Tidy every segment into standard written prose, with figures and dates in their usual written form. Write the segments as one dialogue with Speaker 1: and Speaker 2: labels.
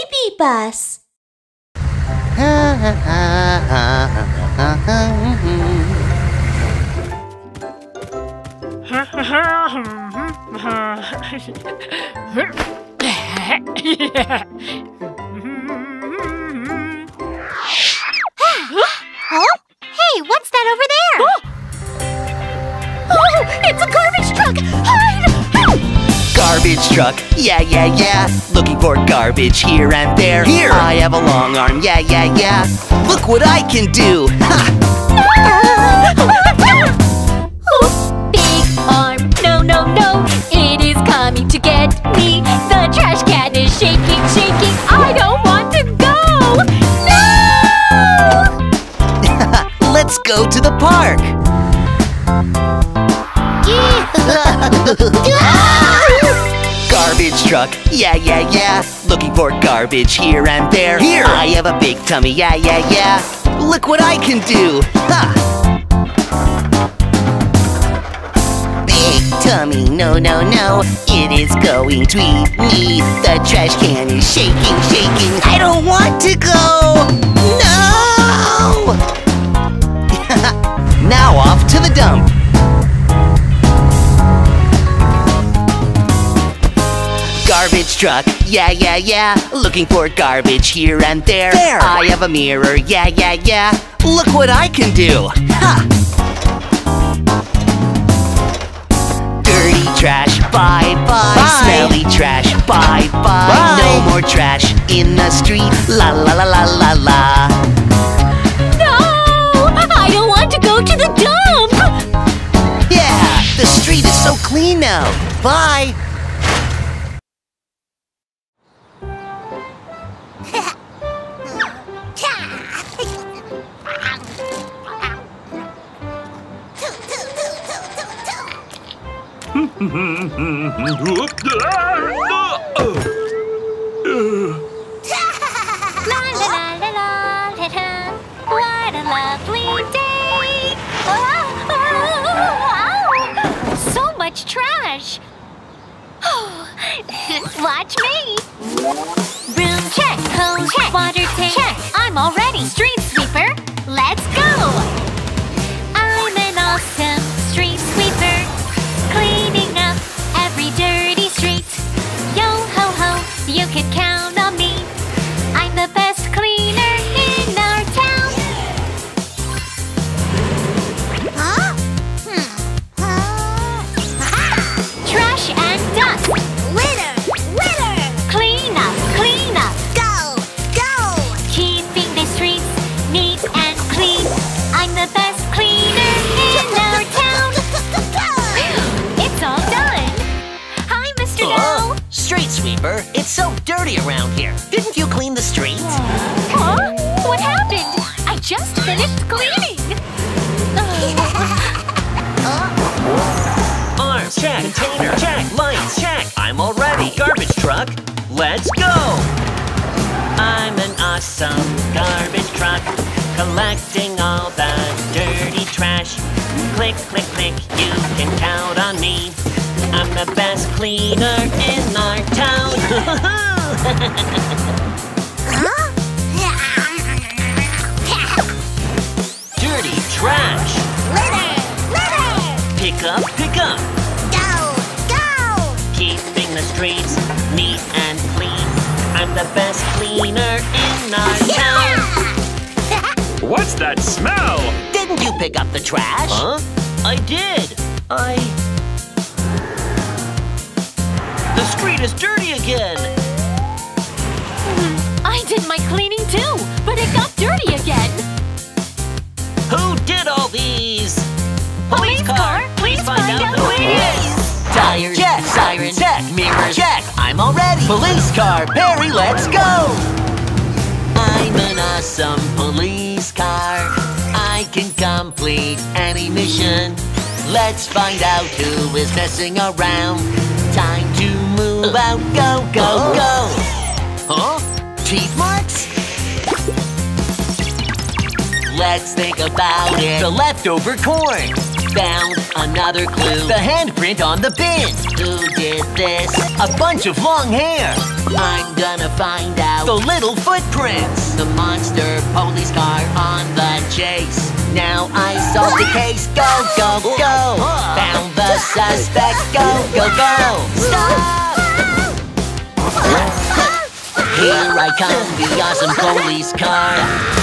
Speaker 1: BabyBus.
Speaker 2: Oh? Hey, what's that over there? Oh, it's a garbage truck! Hide!
Speaker 3: Garbage truck, yeah, yeah, yeah. Looking for garbage here and there. Here! I have a long arm, yeah, yeah, yeah. Look what I can do! Ha!
Speaker 2: Big arm, no, no, no. It is coming to get me. The trash can is shaking, shaking. I don't want to go! No!
Speaker 3: Let's go to the park! Garbage truck, yeah, yeah, yeah. Looking for garbage here and there. Here! I have a big tummy, yeah, yeah, yeah. Look what I can do! Ha! Big tummy, no, no, no. It is going to eat me. The trash can is shaking, shaking. I don't want to go! No! Now off to the dump. Garbage truck, yeah, yeah, yeah. Looking for garbage here and there. There! I have a mirror, yeah, yeah, yeah. Look what I can do! Ha! Dirty trash, bye, bye. Bye. Smelly trash, bye, bye. Bye. No more trash in the street, la, la, la, la, la, la.
Speaker 2: No! I don't want to go to the dump!
Speaker 3: Yeah, the street is so clean now. Bye.
Speaker 2: La la la la la la la. What a lovely day! So much trash! Watch me! Broom check, hose check, water tank check. I'm all ready. Street sweeper, let's go! I'm an awesome street sweeper, cleaning up every dirty street. Yo ho ho, you can count on me. I'm the best cleaner in our town. Trash and dust.
Speaker 4: Litter! Litter!
Speaker 2: Clean up, clean up.
Speaker 4: Go! Go!
Speaker 2: Keeping the streets neat and clean. I'm the best cleaner in our town. It's all done. Hi, Mr. No.
Speaker 3: Street sweeper, it's so dirty around here. Didn't you clean the streets?
Speaker 2: Huh? What happened? I just finished cleaning.
Speaker 5: Arms, check. Container, check. Lights, check. I'm all ready. Garbage truck, let's go. I'm an awesome garbage truck, collecting all the dirty trash. Click, click, click, you can count on me. I'm the best cleaner in our town. Dirty trash.
Speaker 4: Litter! Litter!
Speaker 5: Pick up, pick up.
Speaker 4: Go! Go!
Speaker 5: Keeping the streets neat and clean. I'm the best cleaner in our town.
Speaker 6: What's that smell?
Speaker 3: Didn't you pick up the trash?
Speaker 5: Huh? I did. The street is dirty again.
Speaker 2: I did my cleaning too, but it got dirty again.
Speaker 5: Who did all these?
Speaker 2: Police car, please find out who it is.
Speaker 3: Tires, check. Sirens, check. Mirrors, check. I'm all ready. Police car, Perry, let's go. I'm an awesome police car. I can complete any mission. Let's find out who is messing around. Time to move out. Go, go, go. Huh? Teeth marks? Let's think about it. The leftover corn. Found another clue. The handprint on the bin. Who did this? A bunch of long hair. I'm gonna find out the little footprints. The monster police car on the chase. Now I solved the case. Go, go, go. Found the suspect. Go, go, go. Stop! Here I come, the awesome police car.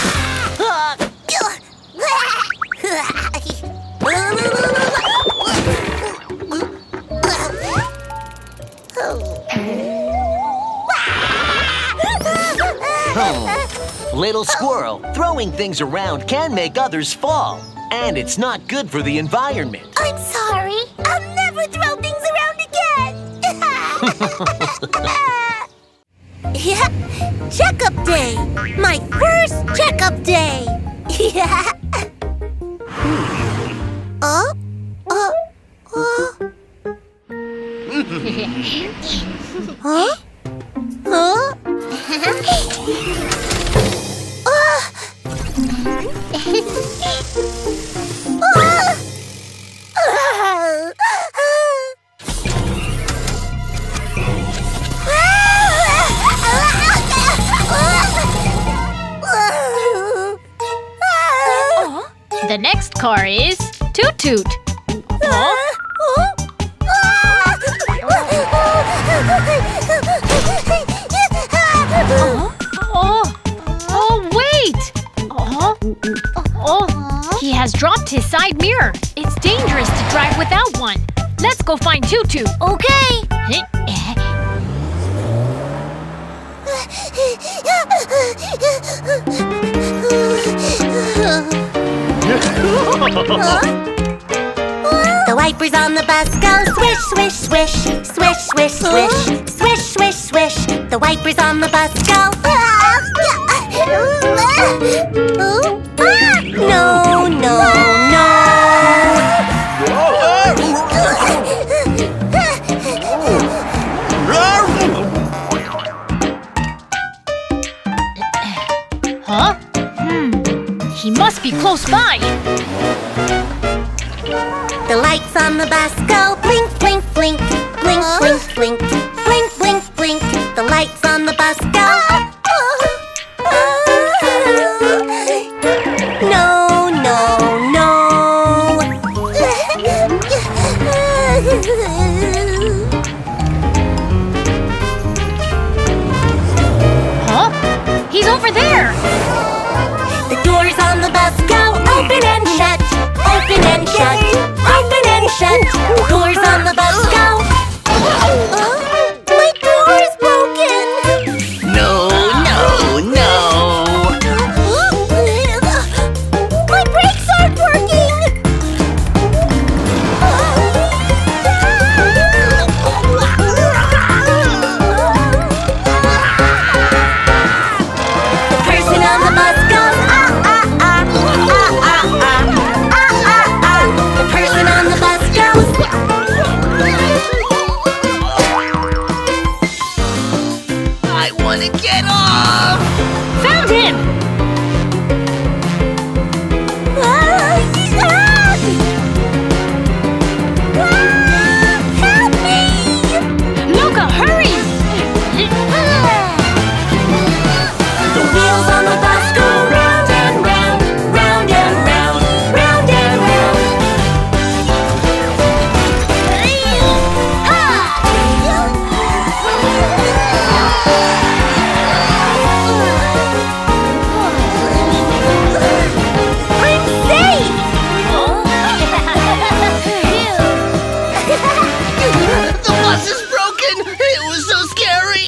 Speaker 3: Little squirrel, throwing things around can make others fall. And it's not good for the environment.
Speaker 4: I'm sorry. I'll never throw things around again. Checkup day. My first checkup day. Huh?
Speaker 1: The next car is Toot Toot. Oh, wait! He has dropped his side mirror. It's dangerous to drive without one. Let's go find Toot Toot.
Speaker 4: Okay. The wipers on the bus go swish, swish, swish, swish, swish, swish, swish, swish, swish. The wipers on the bus go. No, no, no.
Speaker 1: Huh? He must be close by.
Speaker 4: The lights on the bus go blink, blink, blink, blink, blink, blink, blink, blink, blink. The lights on the bus go. No, no, no.
Speaker 1: Huh? He's over there.
Speaker 4: The doors on the bus go open and shut, open and shut, open and shut. Doors on the bus go. My door is broken.
Speaker 3: No, no, no.
Speaker 4: My brakes aren't working. The person on the bus goes The person on the bus goes.
Speaker 3: I want to get off.
Speaker 1: Found him!
Speaker 4: Help me!
Speaker 1: Luca, hurry!
Speaker 4: The wheels on the bus go round and round, round and round, round and round. I'm safe!
Speaker 3: The bus is broken. It was so scary.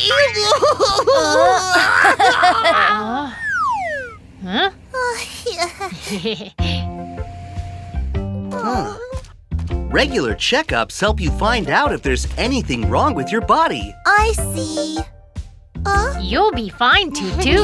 Speaker 1: Huh?
Speaker 7: Regular checkups help you find out if there's anything wrong with your body.
Speaker 4: I see.
Speaker 1: You'll be fine, Toot Toot.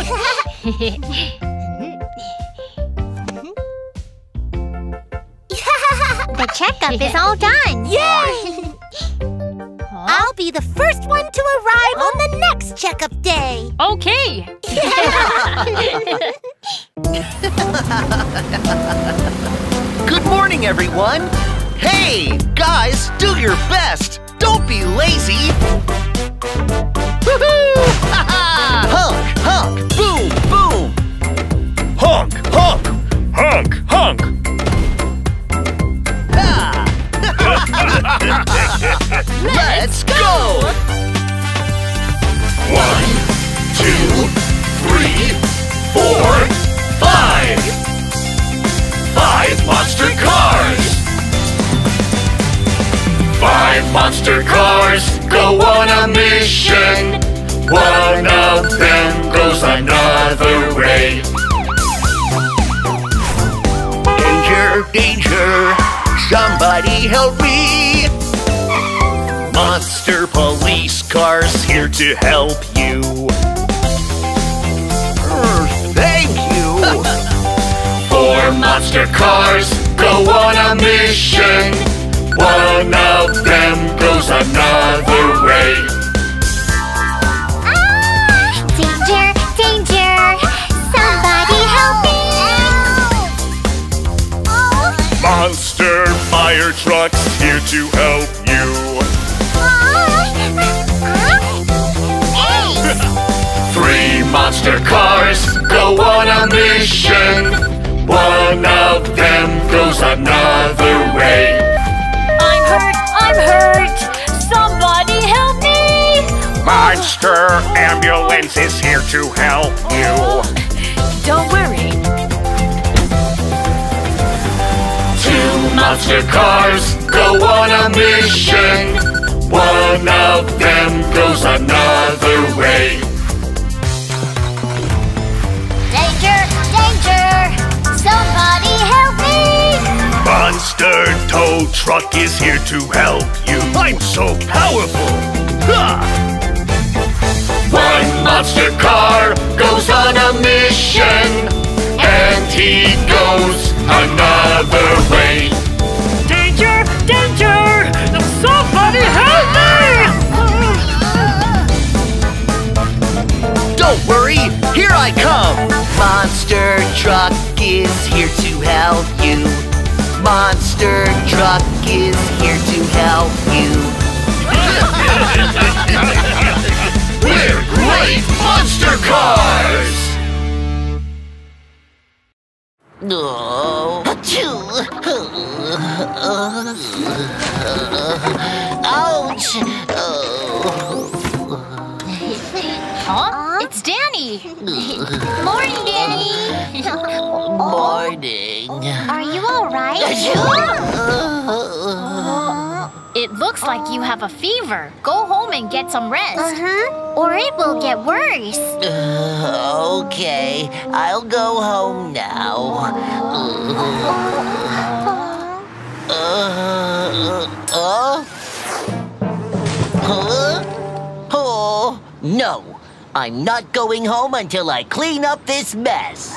Speaker 2: The checkup is all done.
Speaker 4: Yay! I'll be the first one to arrive on the next checkup day.
Speaker 1: Okay.
Speaker 7: Good morning, everyone. Hey, guys, do your best. Don't be lazy. Woohoo! Ha-ha! Honk,
Speaker 8: 1, 2, 3, 4, 5. 5 monster cars. 5 monster cars go on a mission. One of them goes another way.
Speaker 3: Danger, danger, somebody help me.
Speaker 8: Monster police cars here to help you.
Speaker 3: Thank you.
Speaker 8: 4 monster cars go on a mission. One of them goes another way.
Speaker 2: Danger, danger! Somebody help me!
Speaker 8: Monster fire trucks here to help you. 3 monster cars go on a mission. One of them goes another way.
Speaker 1: I'm hurt! I'm hurt! Somebody help me!
Speaker 8: Monster ambulance is here to help you.
Speaker 1: Don't worry.
Speaker 8: 2 monster cars go on a mission. One of them goes another way.
Speaker 2: Danger, danger! Somebody help me!
Speaker 8: Monster tow truck is here to help you. I'm so powerful. Ha! 1 monster car goes on a mission, and he goes another way.
Speaker 1: Danger! Danger! Somebody help me!
Speaker 3: Don't worry, here I come. Monster truck is here to help you. Monster truck is here to help you.
Speaker 8: We're great monster cars!
Speaker 3: Oh, ouch!
Speaker 1: Huh? It's Danny!
Speaker 2: Morning, Danny!
Speaker 3: Morning.
Speaker 2: Are you alright?
Speaker 1: It looks like you have a fever. Go home and get some rest.
Speaker 2: Or it will get worse.
Speaker 3: Okay, I'll go home now. Oh, no. I'm not going home until I clean up this mess.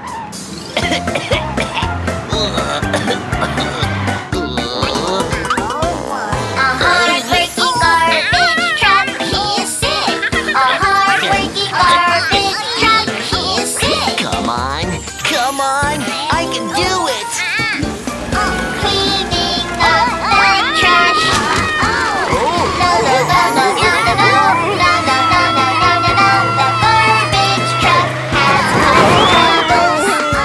Speaker 2: Hard-working garbage truck, he is sick. A hard-working garbage truck, he is sick.
Speaker 3: Come on, come on. I can do it.
Speaker 2: Cleaning up the trash. No, no, no, no, no, no, no, no, no, no, no, no, no, no. The garbage truck has troubles.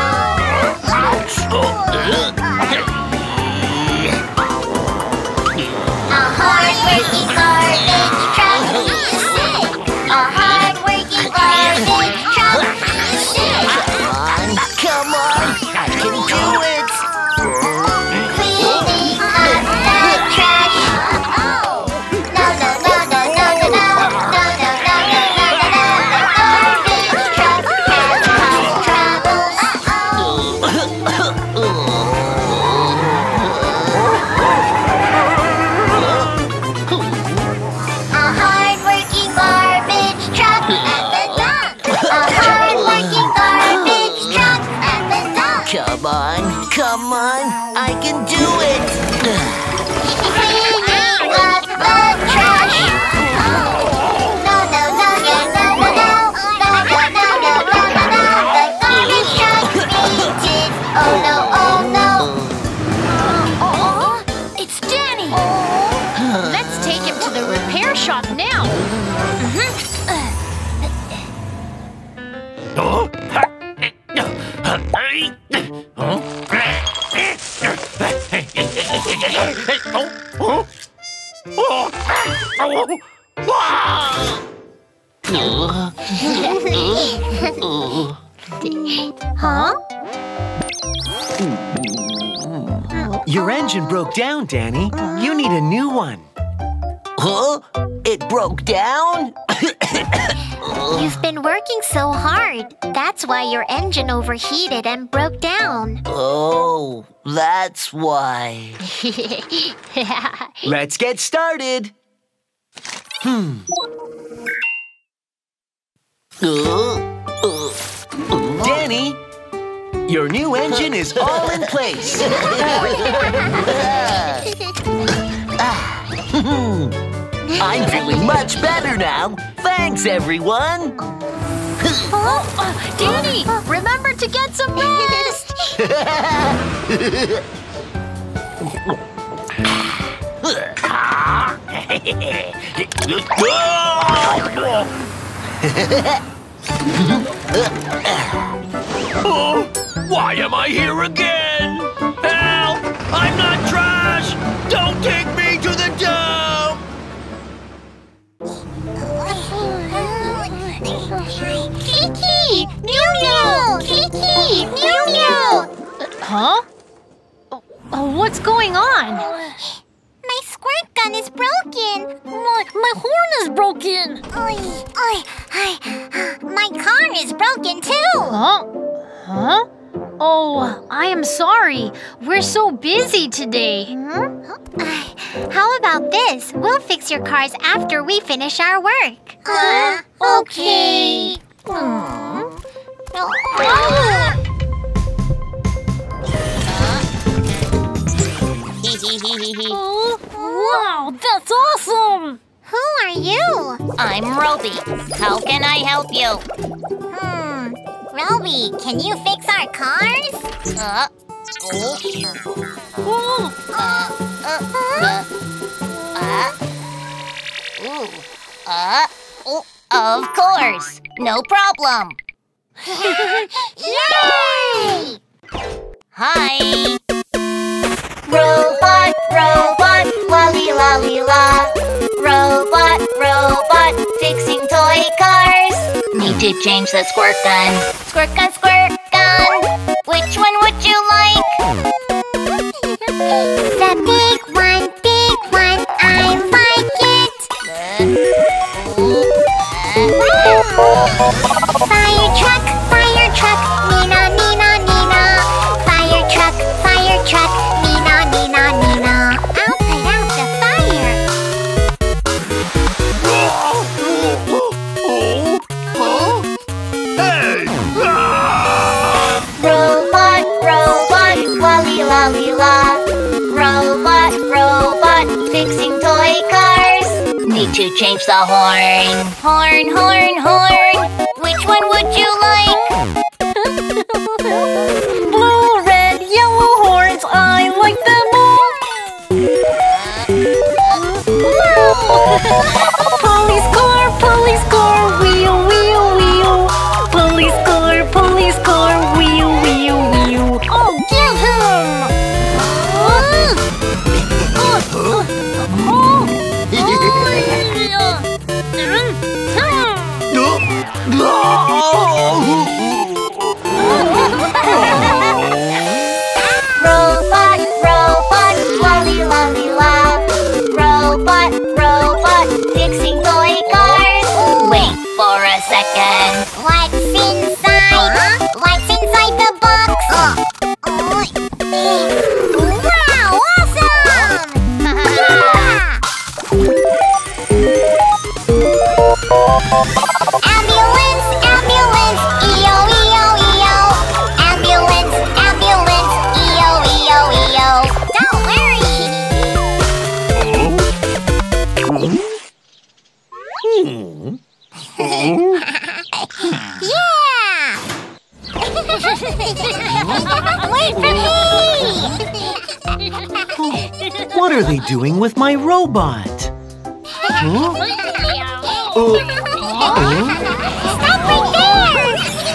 Speaker 2: A hard-working garbage truck, he is sick. A hard-working garbage truck, he is sick.
Speaker 3: Come on, I can do it.
Speaker 2: Cleaning up the trash. No, no, no, no, no, no, no, no, no, no, no, no, no, no. The garbage truck has troubles. A hard-working garbage truck at the dump. A hard-working garbage truck at the dump.
Speaker 3: Come on, I can do it.
Speaker 2: Cleaning up the trash. No, no, no, no, no, no, no. No, no, no, no, no, no, no. The garbage truck needs it. Oh no, oh no.
Speaker 1: It's Danny! Let's take him to the repair shop now.
Speaker 2: Huh?
Speaker 3: Your engine broke down, Danny. You need a new one. Huh? It broke down?
Speaker 2: You've been working so hard. That's why your engine overheated and broke down.
Speaker 3: Oh, that's why. Let's get started. Danny, your new engine is all in place. I'm feeling much better now. Thanks, everyone.
Speaker 1: Danny, remember to get some rest.
Speaker 5: Why am I here again? Help! I'm not trash! Don't take me to the dump!
Speaker 2: Kiki! Meow meow! Kiki! Meow meow!
Speaker 1: Huh? What's going on?
Speaker 2: My squirt gun is broken.
Speaker 1: My horn is broken.
Speaker 2: My car is broken too.
Speaker 1: Huh? Oh, I am sorry. We're so busy today.
Speaker 2: How about this? We'll fix your cars after we finish our work. Okay.
Speaker 1: Wow, that's awesome!
Speaker 2: Who are you?
Speaker 4: I'm Roby. How can I help you?
Speaker 2: Roby, can you fix our cars?
Speaker 4: Of course. No problem.
Speaker 2: Yay!
Speaker 4: Hi. Robot, robot, lolly lolly la. Robot, robot, fixing toy cars. Need to change the squirt gun. Squirt gun, squirt gun. Which one would you like?
Speaker 2: The big one, I like it. Fire truck, Nina, Nina, Nina. Fire truck, Nina, Nina, Nina. I'll put out the fire.
Speaker 5: Hey!
Speaker 4: Robot, robot, lolly lolly la. Robot, robot, fixing toy cars. Need to change the horn. Horn, horn, horn. Which one would you like?
Speaker 1: Blue, red, yellow horns, I like them all! Police car, wheel, wheel, wheel. Police car, wheel, wheel, wheel. Oh, get him!
Speaker 4: Robot, robot, lolly lolly la. Robot, robot, fixing toy cars. Wait for a second.
Speaker 2: What's inside? What's inside the box? Wow, awesome! Ambulance, ambulance, EO, EO, EO. Ambulance, ambulance, EO, EO, EO. Don't worry. Yeah! Wait for me!
Speaker 3: What are they doing with my robot?
Speaker 2: Stop right there!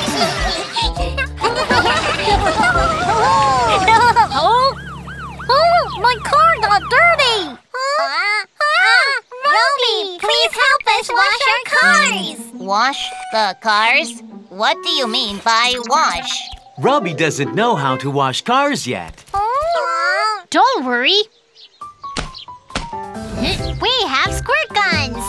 Speaker 1: My car got dirty!
Speaker 2: Roby, please help us wash our cars!
Speaker 4: Wash the cars? What do you mean by wash?
Speaker 3: Robbie doesn't know how to wash cars yet.
Speaker 1: Don't worry.
Speaker 2: We have squirt guns!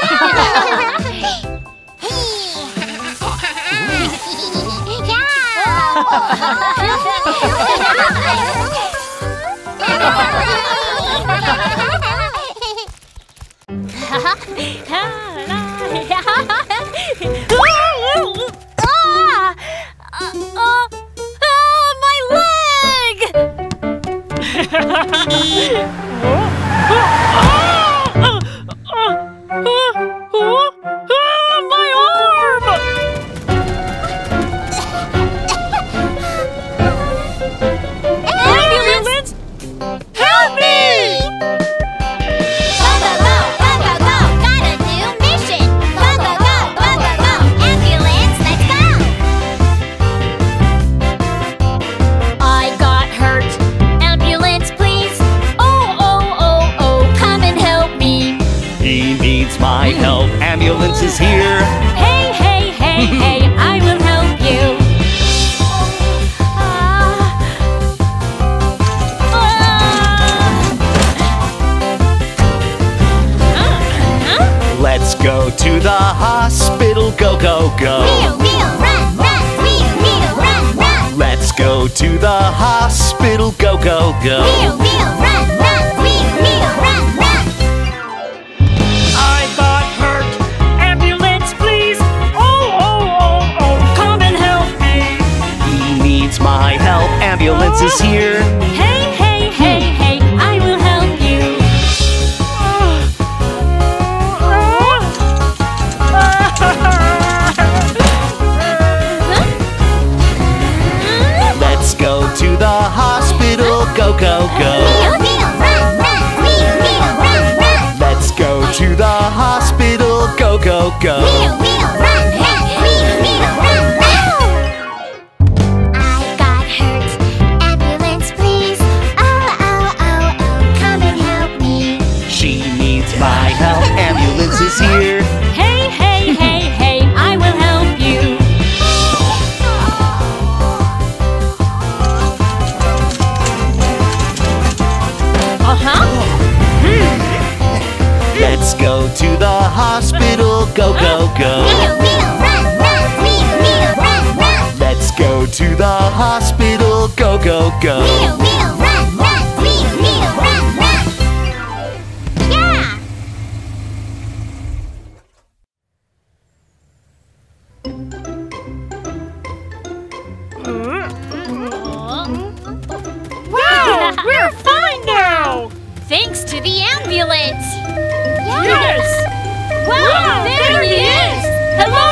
Speaker 1: My leg! My arm! Ambulance! Help me!
Speaker 2: Go, go, go! Go, go, go! Got a new mission! Go, go, go! Go, go, go! Ambulance, let's go!
Speaker 1: I got hurt. Ambulance, please. Oh, oh, oh, oh, come and help me.
Speaker 3: He needs my help. Ambulance is here.
Speaker 1: Hey, hey, hey, hey, I will help you.
Speaker 3: Let's go to the hospital. Go, go, go.
Speaker 2: Wheel, wheel, run, run! Wheel, wheel, run, run!
Speaker 3: Let's go to the hospital. Go, go, go.
Speaker 2: Wheel, wheel, run, run! Wheel, wheel, run, run!
Speaker 5: I got hurt. Ambulance, please. Oh, oh, oh, oh, come and help me.
Speaker 3: He needs my help. Ambulance is here.
Speaker 1: Hey, hey, hey, hey, I will help you.
Speaker 3: Let's go to the hospital. Go, go, go.
Speaker 2: Wheel, wheel, run, run! Wheel, wheel, run, run!
Speaker 3: Let's go to the hospital. Go, go, go.
Speaker 2: Wheel, wheel, run, run! Wheel, wheel, run, run! I got hurt. Ambulance, please. Oh, oh, oh, oh, come and help me.
Speaker 3: She needs my help. Ambulance is here.
Speaker 1: Hey, hey, hey, hey, I will help you.
Speaker 3: Let's go to the hospital. Go, go, go.
Speaker 2: Wheel, wheel, run, run! Wheel, wheel, run, run!
Speaker 3: Let's go to the hospital. Go, go, go.
Speaker 2: Wheel, wheel, run, run! Wheel, wheel, run, run! Yeah!
Speaker 1: Wow, we're fine now! Thanks to the ambulance! Yes! Wow, there he is! Hello,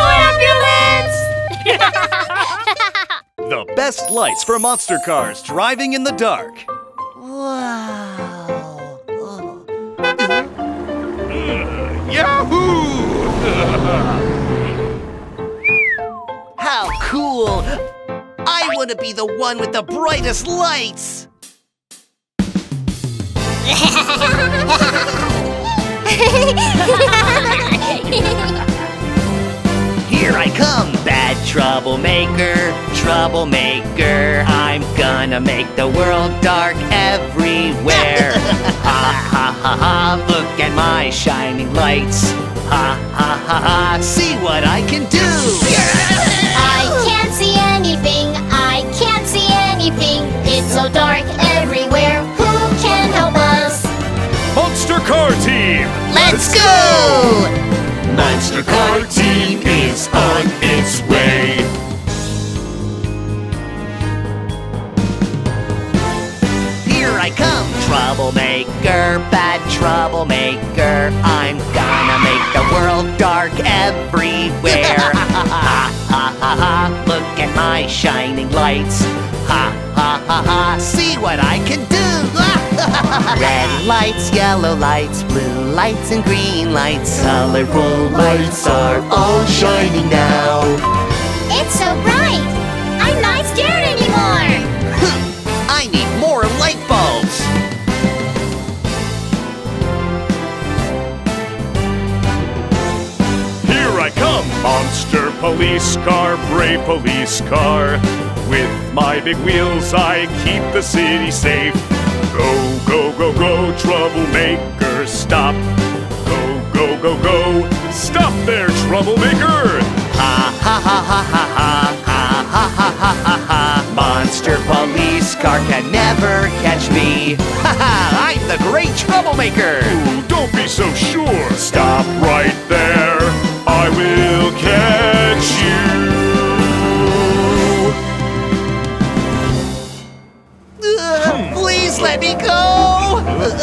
Speaker 1: ambulance!
Speaker 7: The best lights for monster cars driving in the dark.
Speaker 3: Wow.
Speaker 8: Yahoo!
Speaker 7: How cool! I want to be the one with the brightest lights! Here I come, bad troublemaker, troublemaker. I'm gonna make the world dark everywhere. Ha ha ha ha, look at my shining lights. Ha ha ha ha, see what I can do!
Speaker 2: I can't see anything, I can't see anything. It's so dark everywhere, who can help us?
Speaker 6: Monster Car Team!
Speaker 7: Let's go!
Speaker 8: Monster Car Team is on its way.
Speaker 7: Here I come, troublemaker, bad troublemaker. I'm gonna make the world dark everywhere. Ha ha ha ha, look at my shining lights. Ha ha ha ha, see what I can do. Red lights, yellow lights, blue lights and green lights. Colorful lights are all shining now.
Speaker 2: It's so bright, I'm not scared anymore.
Speaker 7: I need more light bulbs.
Speaker 6: Here I come, Monster police car, brave police car. With my big wheels I keep the city safe. Go, go, go, go, troublemaker, stop. Go, go, go, go, stop there, troublemaker!
Speaker 7: Ha ha ha ha ha ha ha ha ha ha ha ha. Monster police car can never catch me. Ha ha! I'm the great troublemaker.
Speaker 6: Ooh, don't be so sure. Stop right there. I will catch you.
Speaker 7: Please let me go.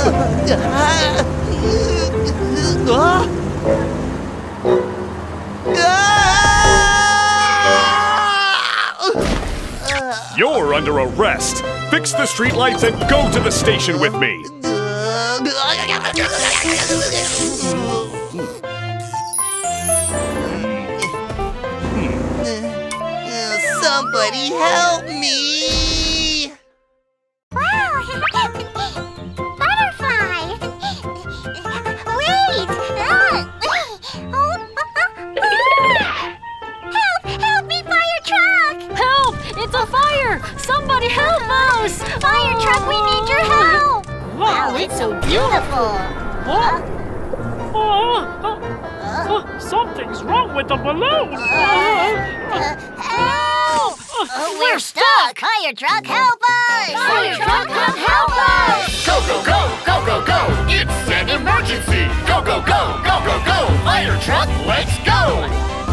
Speaker 6: You're under arrest. Fix the streetlights and go to the station with me.
Speaker 7: Somebody help me!
Speaker 2: Wow! Butterfly! Wait! Help! Help me, fire truck!
Speaker 1: Help! It's a fire! Somebody help us!
Speaker 2: Fire truck, we need your help!
Speaker 1: Wow,
Speaker 4: It's so beautiful.
Speaker 5: Something's wrong with the balloon.
Speaker 2: Help! We're stuck! Fire truck, help us! Fire truck, come help us!
Speaker 8: Go, go, go, go, go, go! It's an emergency! Go, go, go, go, go, go! Fire truck, let's go!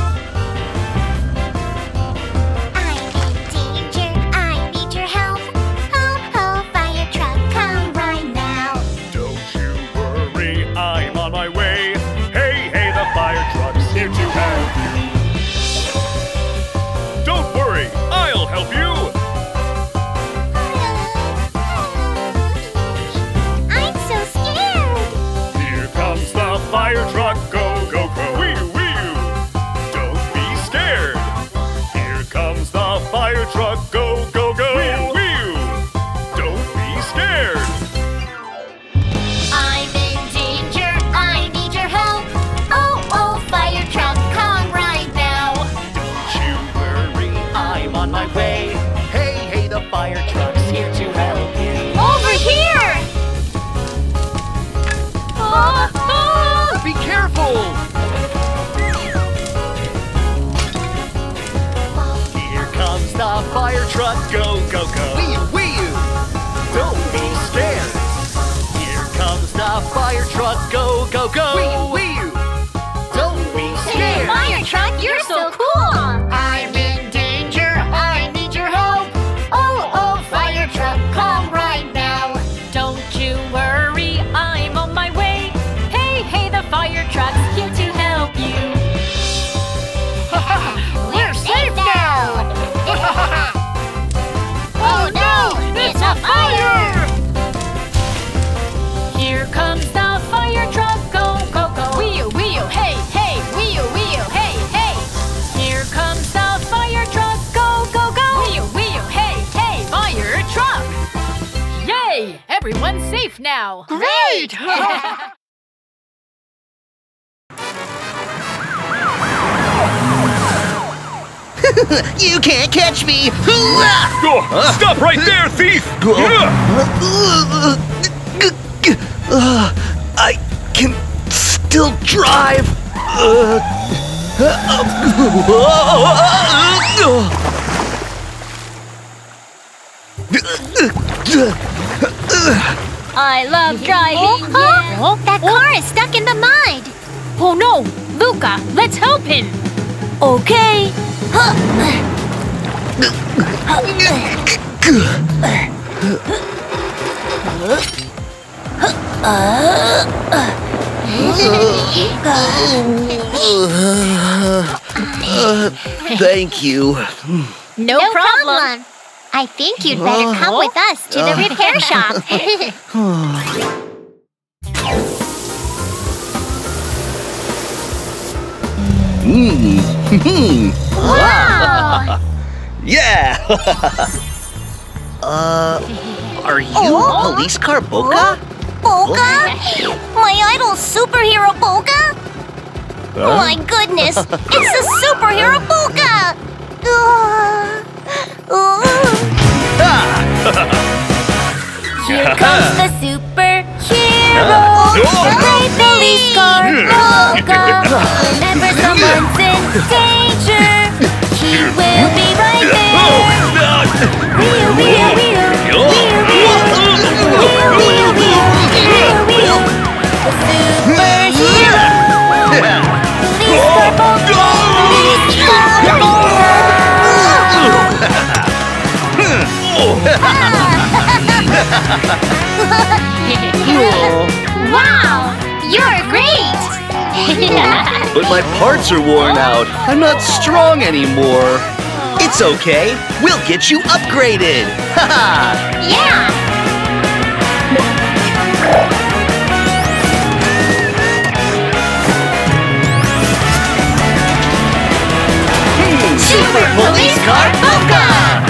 Speaker 2: I'm in danger, I need your help. Ho, ho, fire truck, come right now.
Speaker 6: Don't you worry, I'm on my way. Hey, hey, the fire truck's here to help you. Don't worry, I'll help you.
Speaker 2: I'm so scared.
Speaker 6: Here comes the fire truck. Go, go, go. Wee-oo, wee-oo. Don't be scared. Here comes the fire truck. Go, go, go. Wee-oo, wee-oo. Don't be scared.
Speaker 2: I'm in danger, I need your help. Oh, oh, fire truck, come right now.
Speaker 3: Don't you worry, I'm on my way. Hey, hey, the fire truck's here to help you.
Speaker 1: Over here!
Speaker 3: Be careful! Here comes the fire truck. Go, go, go. Wee-oo, wee-oo. Don't be scared. Here comes the fire truck. Go, go, go. Wee-oo, wee-oo. Don't be scared.
Speaker 2: Fire truck, you're so cool. I'm in danger, I need your help. Oh, oh, fire truck, come right now.
Speaker 1: Don't you worry, I'm on my way. Hey, hey, the fire truck's here to help you.
Speaker 2: We're safe now. Oh no, it's a fire.
Speaker 1: Here comes the fire truck. Go, go, go. Wee-oo, wee-oo, hey, hey. Wee-oo, wee-oo, hey, hey. Here comes the fire truck. Go, go, go. Wee-oo, wee-oo, hey, hey. Fire truck. Yay! Everyone's safe now.
Speaker 2: Great.
Speaker 7: You can't catch me!
Speaker 6: Oh, stop right there, thief! Yeah.
Speaker 7: I can still drive.
Speaker 1: I love driving.
Speaker 2: That car is stuck in the mud.
Speaker 1: Oh no! Luca, let's help him!
Speaker 2: Okay.
Speaker 7: Thank you.
Speaker 2: No problem. I think you'd better come with us to the repair shop. Wow!
Speaker 7: Yeah! Are you Police Car Boca?
Speaker 2: Boca? My idol superhero Boca?
Speaker 4: My goodness! It's the superhero polka!
Speaker 2: Here comes the superhero. Great police car, polka. Whenever someone's in danger, he will be right there. Wheel, wheel, wheel, wheel, wheel, wheel, wheel, wheel, wheel. The superhero. Police car, polka. Police car,
Speaker 4: Wow! You're great!
Speaker 9: But my parts are worn out. I'm not strong anymore. It's okay. We'll get you upgraded. Haha!
Speaker 4: Yeah!
Speaker 3: Super Police Car Polka!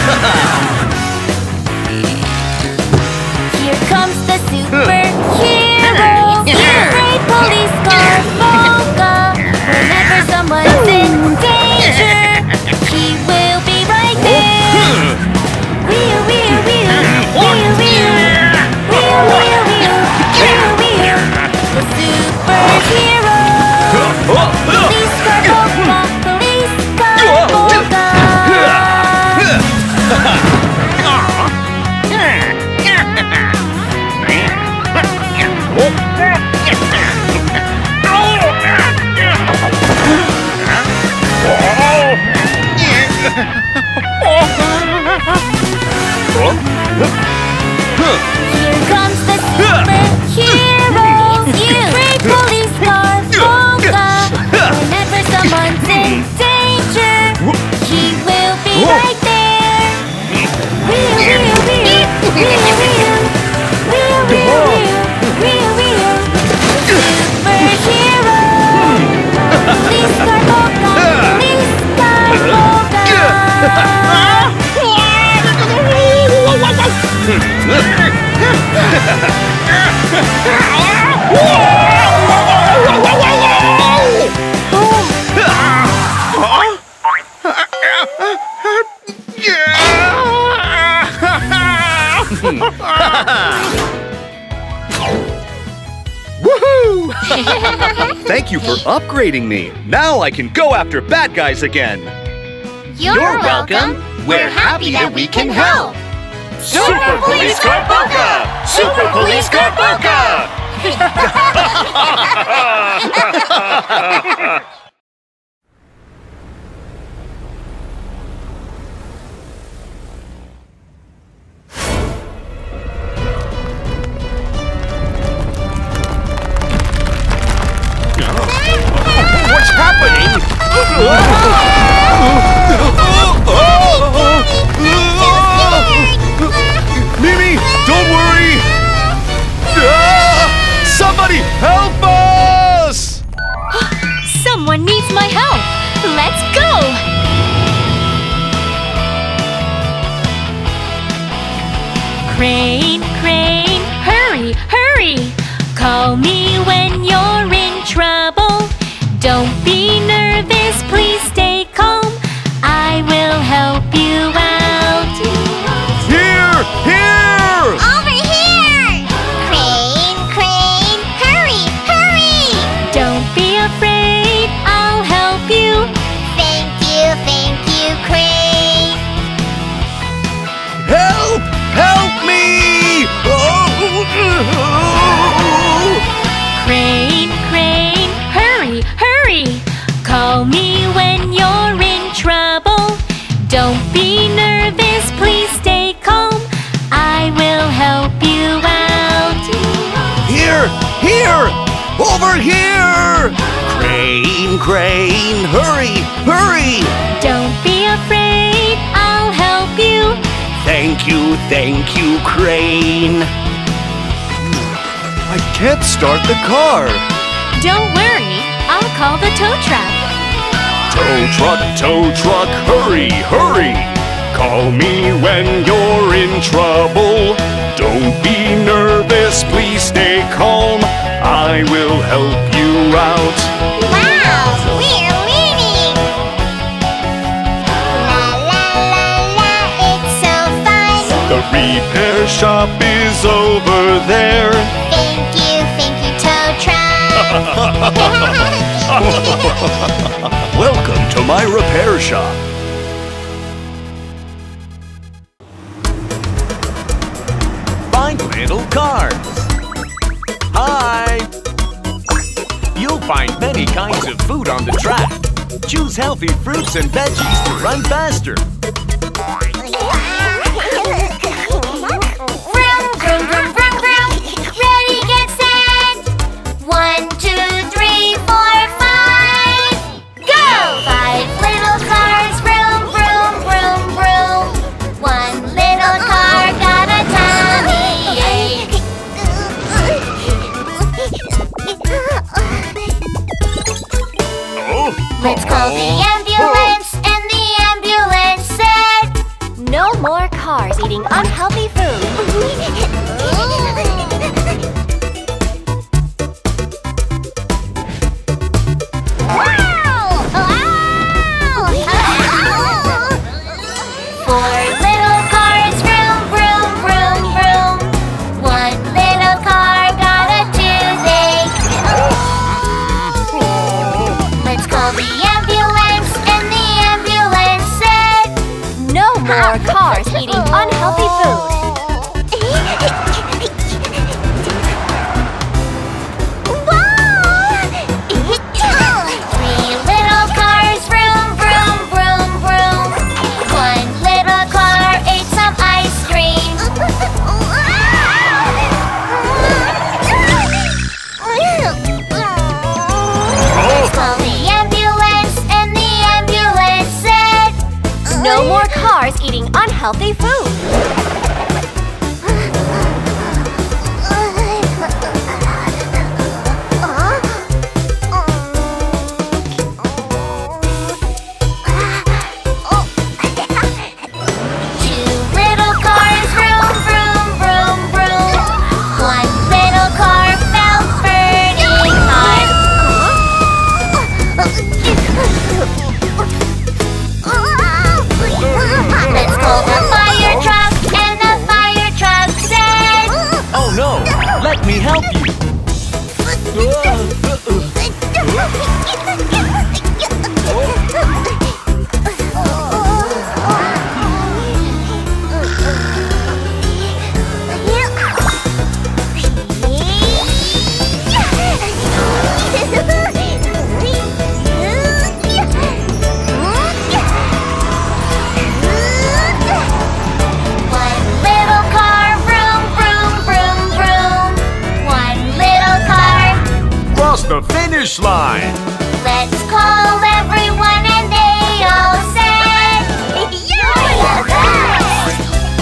Speaker 2: Here comes the superhero. Great police car, polka. Whenever someone's in danger, he will be right there. Wheel, wheel, wheel, wheel, wheel, wheel, wheel, wheel, wheel, wheel. The superhero. Police car, polka. Police car, polka. Here comes the superhero. Great police car, polka. Whenever someone's in danger, he will be right there. Wheel, wheel, wheel, wheel, wheel, wheel, wheel, wheel, wheel, wheel. Superhero. Police car, polka. Police car, polka.
Speaker 9: Woohoo! Thank you for upgrading me. Now I can go after bad guys again.
Speaker 4: You're welcome.
Speaker 3: We're happy that we can help.
Speaker 6: Super Police Car Polka! Super Police Car Polka!
Speaker 9: What's happening? Mimi, don't worry! Somebody help us!
Speaker 2: Someone needs my help. Let's go. Crane, crane, hurry, hurry. Call me when you're in trouble. Don't be nervous, please stay calm. I will help you out.
Speaker 9: Here! Here!
Speaker 4: Over here! Crane, crane, hurry, hurry!
Speaker 2: Don't be afraid, I'll help you.
Speaker 4: Thank you, Crane!
Speaker 9: Help! Help me!
Speaker 2: Crane, crane, hurry, hurry. Call me when you're in trouble. Don't be nervous, please stay calm. I will help you out.
Speaker 9: Here! Here! Over here! Crane, crane, hurry! Hurry!
Speaker 2: Don't be afraid, I'll help you.
Speaker 9: Thank you, Crane. I can't start the car.
Speaker 2: Don't worry, I'll call the tow truck.
Speaker 6: Tow truck, hurry, hurry! Call me when you're in trouble. Don't be nervous, please stay calm. I will help you out.
Speaker 4: Wow!
Speaker 6: shop is over there.
Speaker 4: Thank you, tow truck.
Speaker 9: Welcome to my repair shop.
Speaker 5: Find little cars. Hi! You'll find many kinds of food on the track. Choose healthy fruits and veggies to run faster.
Speaker 2: Vroom, vroom, vroom, vroom, vroom. Ready, get set. 1, 2, 3, 4, 5. Go! 5 little cars, vroom, vroom, vroom, vroom. 1 little car got a tummy ache. Let's call the ambulance, and the ambulance said, no more cars eating unhealthy food. Wow! 4 little cars, vroom, vroom, vroom, vroom. 1 little car got a toothache. Let's call the ambulance, and the ambulance said, no more cars eating unhealthy food. 3 little cars, vroom, vroom, vroom, vroom. 1 little car ate some ice cream. Let's call the ambulance, and the ambulance said, no more cars eating unhealthy food. 2 little cars, vroom, vroom, vroom, vroom. 1 little car felt burning hot. Let's call the fire truck, and the fire truck said,
Speaker 5: Oh no! Let me help you!
Speaker 2: One little car, vroom, vroom, vroom, vroom. 1 little car.
Speaker 5: Cross the finish line!
Speaker 2: Let's call everyone, and they all said, you're the best!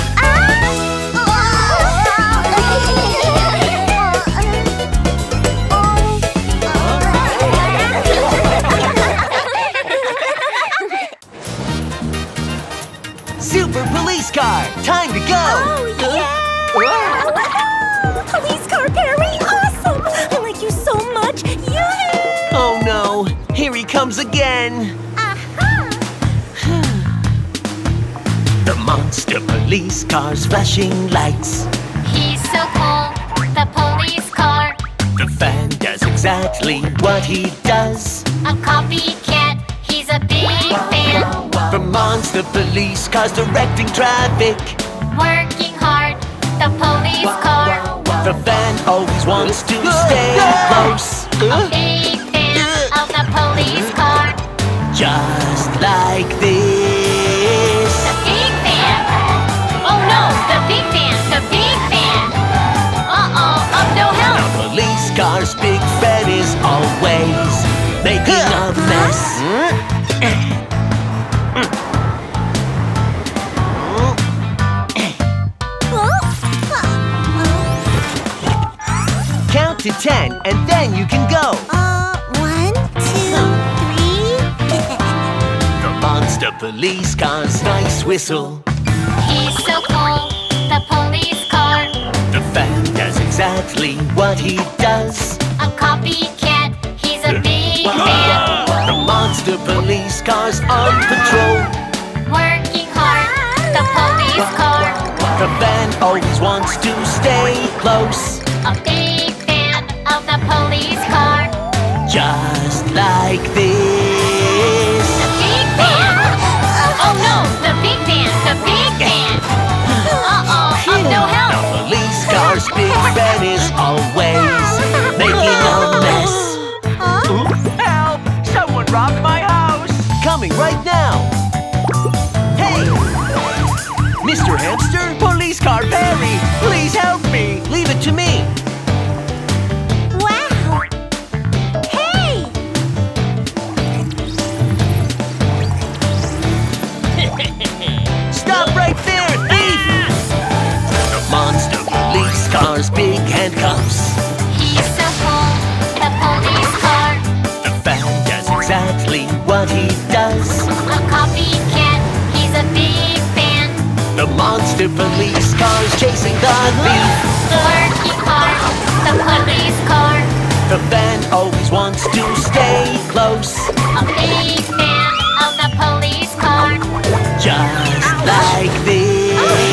Speaker 3: Super police car, time to go!
Speaker 1: Police car, Perry, awesome! I like you so much. Yay!
Speaker 3: Oh no, here he comes again! The monster police car's flashing lights.
Speaker 2: He's so cool, the police car.
Speaker 3: The fan does exactly what he does.
Speaker 2: A copycat, he's a big fan.
Speaker 3: The monster police car's directing traffic.
Speaker 2: Working hard, the police car.
Speaker 3: The fan always wants to stay close.
Speaker 2: A big fan of the police car.
Speaker 3: Just like this.
Speaker 2: The big fan. Oh no, the big fan, the big fan. Uh-oh, of no help.
Speaker 3: The police car's big fan is always making a mess. Count to 10 and then you can go.
Speaker 1: 1, 2, 3.
Speaker 3: The monster police car's nice whistle.
Speaker 2: He's so cool, the police car.
Speaker 3: The fan does exactly what he does.
Speaker 2: A copycat, he's a big fan.
Speaker 3: The monster police car's on patrol.
Speaker 2: Working hard, the police car.
Speaker 3: The fan always wants to stay close.
Speaker 2: A big fan of the police car.
Speaker 3: Just like this.
Speaker 2: The big fan! Oh no, the big fan, the big fan! Uh-oh, no help!
Speaker 3: The police car's big fan is always making a mess.
Speaker 5: Help! Someone robbed my house!
Speaker 3: Coming right now. Hey! Mr. Hamster?
Speaker 5: Police car Perry! Please help me!
Speaker 3: Leave it to me.
Speaker 2: Wow! Hey!
Speaker 3: Stop right there, thief! The monster police car's big handcuffs.
Speaker 2: He's so cool, the police car.
Speaker 3: The fan does exactly what he does.
Speaker 2: A copycat, he's a big fan.
Speaker 3: The monster police car's chasing the thief.
Speaker 2: Working hard, the police car.
Speaker 3: The fan always wants to stay close.
Speaker 2: A big fan of the police car.
Speaker 3: Just like this.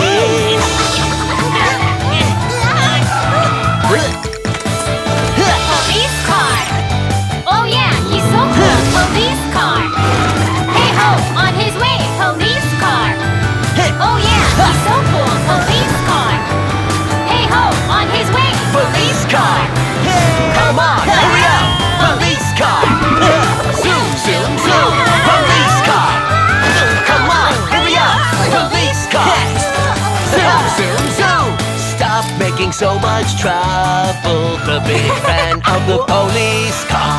Speaker 2: Police car! Oh yeah, he's so cool, police car! Hey ho, on his way, police car! Oh yeah, he's so cool, police car! Hey ho, on his way,
Speaker 3: Police car! Come on, hurry up! Police car! Zoom, zoom, zoom! Police car! Come on, hurry up! Police car! Zoom, zoom, zoom! Stop making so much trouble. The big fan of the police car.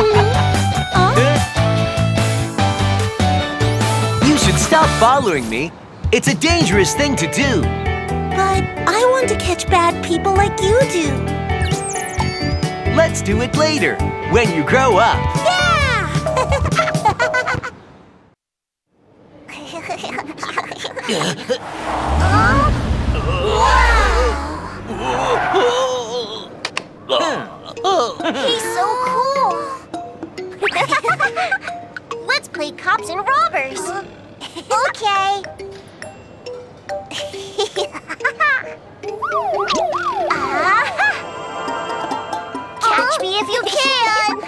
Speaker 3: You should stop following me. It's a dangerous thing to do.
Speaker 2: But I want to catch bad people like you do.
Speaker 3: Let's do it later, when you grow up.
Speaker 2: He's so cool! Let's play cops and robbers! Okay! Catch me if you can!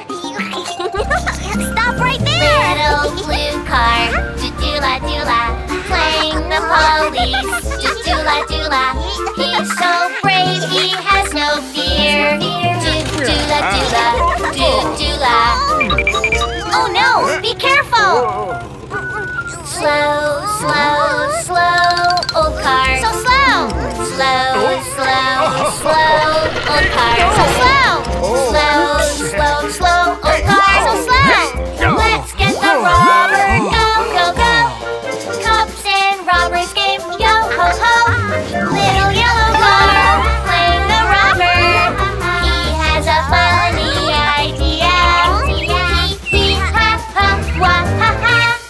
Speaker 2: Stop right there! Little blue car, do-do-la-do-la, playing the police, do-do-la-do-la. He's so brave, he has no fear. Do-do-la-do-la, do-do-la. Oh no, be careful! Slow, slow, slow, old car. So slow! Slow, slow, slow, old car. So slow! Slow, slow, slow, old car. So slow! Let's get the robber! Go, go, go! Cops and robbers game, yo ho ho! Little yellow car, playing the robber. He has a funny idea. Hee, ha, ha, wah, ha, ha.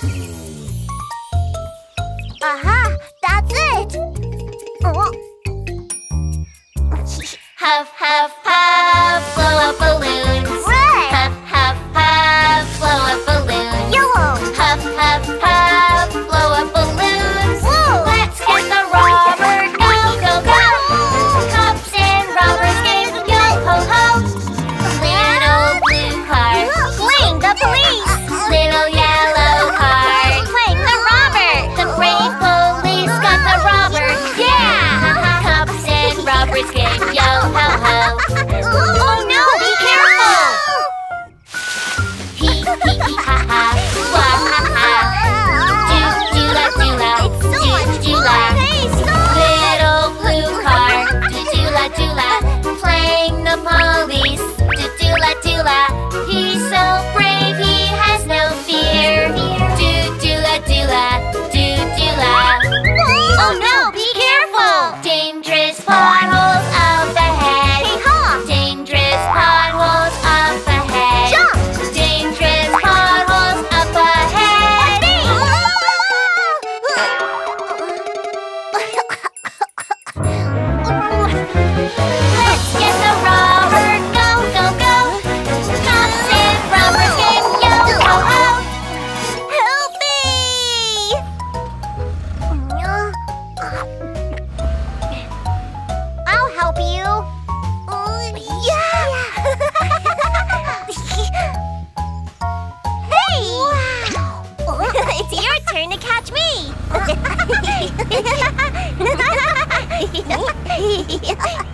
Speaker 2: Aha, that's it! Huff, huff, puff, blow up balloons. Red! Huff, huff, puff, blow up balloons. Yellow! Huff, huff, puff, blow up balloons. Blue! Let's get the robber, go, go, go! Cops and robbers game, yo ho ho! Little blue car, playing the police. Little yellow car, playing the robber. The brave police got the robber, yeah! Cops and robbers game, yo ho ho!
Speaker 4: Yeah.